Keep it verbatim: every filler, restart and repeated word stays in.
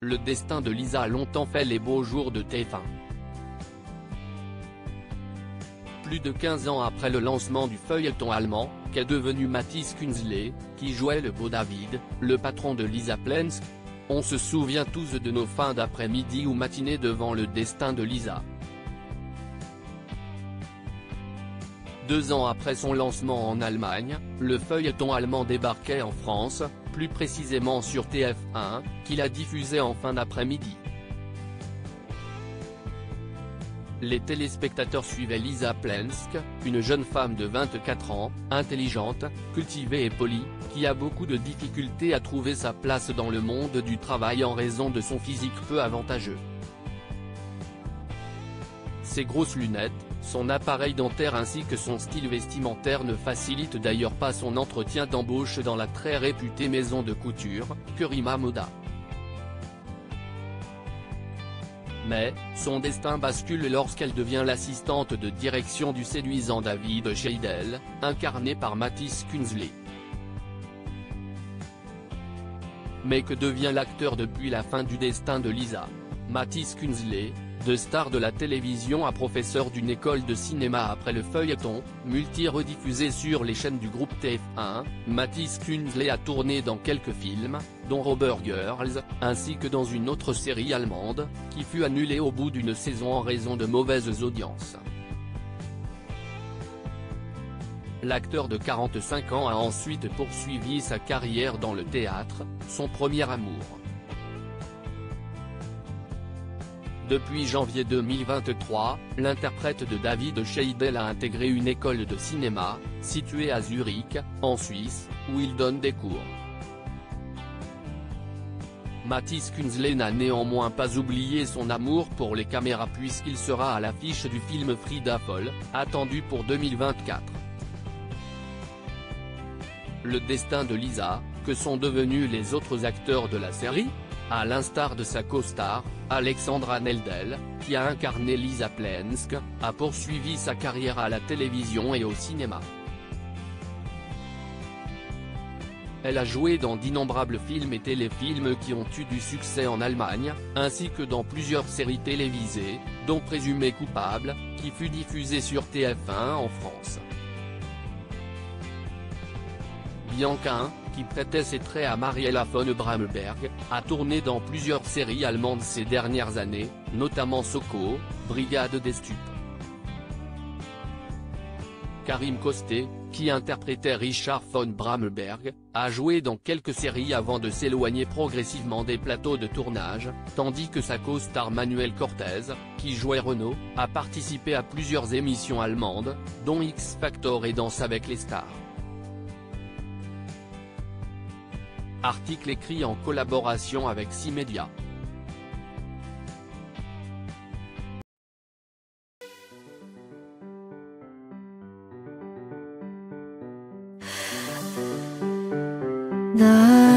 Le destin de Lisa a longtemps fait les beaux jours de T F un. Plus de quinze ans après le lancement du feuilleton allemand, qu'est devenu Mathis Künzle, qui jouait le beau David, le patron de Lisa Plensk? On se souvient tous de nos fins d'après-midi ou matinées devant Le destin de Lisa. Deux ans après son lancement en Allemagne, le feuilleton allemand débarquait en France, plus précisément sur T F un, qui l'a diffusé en fin d'après-midi. Les téléspectateurs suivaient Lisa Plensk, une jeune femme de vingt-quatre ans, intelligente, cultivée et polie, qui a beaucoup de difficultés à trouver sa place dans le monde du travail en raison de son physique peu avantageux. Ses grosses lunettes, son appareil dentaire ainsi que son style vestimentaire ne facilitent d'ailleurs pas son entretien d'embauche dans la très réputée maison de couture, Kurima Moda. Mais, son destin bascule lorsqu'elle devient l'assistante de direction du séduisant David Scheidel, incarné par Mathis Künzle. Mais que devient l'acteur depuis la fin du destin de Lisa? Mathis Künzle, de star de la télévision à professeur d'une école de cinéma après le feuilleton, multi-rediffusé sur les chaînes du groupe T F un, Mathis Künzle a tourné dans quelques films, dont Robber Girls, ainsi que dans une autre série allemande, qui fut annulée au bout d'une saison en raison de mauvaises audiences. L'acteur de quarante-cinq ans a ensuite poursuivi sa carrière dans le théâtre, son premier amour. Depuis janvier deux mille vingt-trois, l'interprète de David Scheidel a intégré une école de cinéma, située à Zurich, en Suisse, où il donne des cours. Mathis Künzle n'a néanmoins pas oublié son amour pour les caméras puisqu'il sera à l'affiche du film Frida Folle, attendu pour deux mille vingt-quatre. Le destin de Lisa, que sont devenus les autres acteurs de la série? À l'instar de sa co-star, Alexandra Neldel, qui a incarné Lisa Plensk, a poursuivi sa carrière à la télévision et au cinéma. Elle a joué dans d'innombrables films et téléfilms qui ont eu du succès en Allemagne, ainsi que dans plusieurs séries télévisées, dont Présumé coupable, qui fut diffusée sur T F un en France. Bianca, qui prêtait ses traits à Mariella von Bramberg, a tourné dans plusieurs séries allemandes ces dernières années, notamment Soko, Brigade des Stupes. Karim Kosté, qui interprétait Richard von Bramberg, a joué dans quelques séries avant de s'éloigner progressivement des plateaux de tournage, tandis que sa co-star Manuel Cortez, qui jouait Renaud, a participé à plusieurs émissions allemandes, dont X Factor et Danse avec les stars. Article écrit en collaboration avec six médias. 나